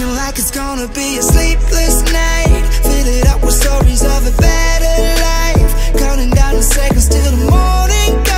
Looking like it's gonna be a sleepless night. Fill it up with stories of a better life. Counting down the seconds till the morning.